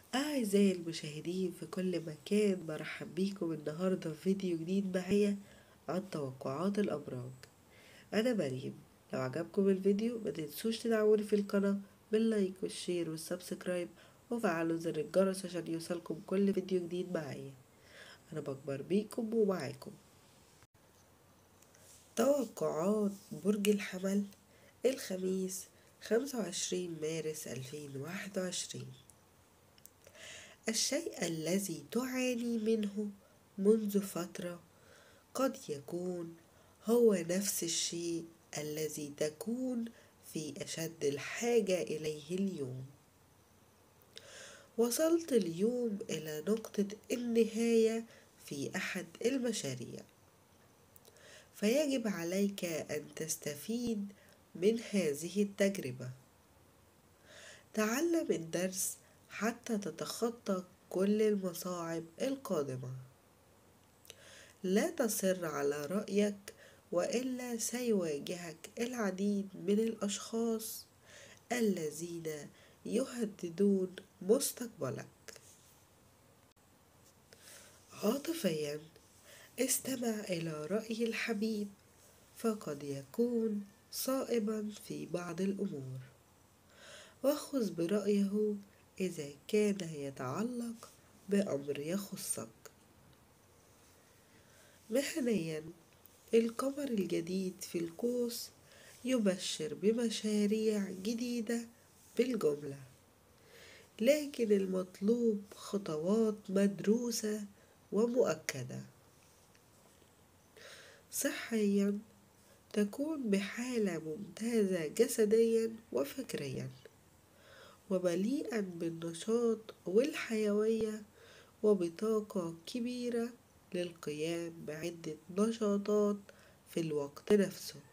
أعزائي المشاهدين في كل مكان، برحب بيكم النهاردة في فيديو جديد معايا عن توقعات الأبراج. أنا مريم. لو عجبكم الفيديو متنسوش تدعموني في القناة باللايك والشير والسبسكرايب وفعلوا زر الجرس عشان يوصلكم كل فيديو جديد معايا. أنا بكبر بيكم ومعاكم. توقعات برج الحمل الخميس 25 مارس 2021. الشيء الذي تعاني منه منذ فترة قد يكون هو نفس الشيء الذي تكون في أشد الحاجة إليه اليوم. وصلت اليوم إلى نقطة النهاية في أحد المشاريع، فيجب عليك أن تستفيد من هذه التجربة. تعلم الدرس حتى تتخطى كل المصاعب القادمة. لا تصر على رأيك، وإلا سيواجهك العديد من الأشخاص الذين يهددون مستقبلك. عاطفيا، استمع إلى رأي الحبيب، فقد يكون صائبا في بعض الأمور، وخذ برأيه إذا كان يتعلق بأمر يخصك. مهنيا، القمر الجديد في القوس يبشر بمشاريع جديدة بالجملة، لكن المطلوب خطوات مدروسة ومؤكدة. صحيا، تكون بحالة ممتازة جسديا وفكريا، ومليئا بالنشاط والحيوية، وبطاقة كبيرة للقيام بعدة نشاطات في الوقت نفسه.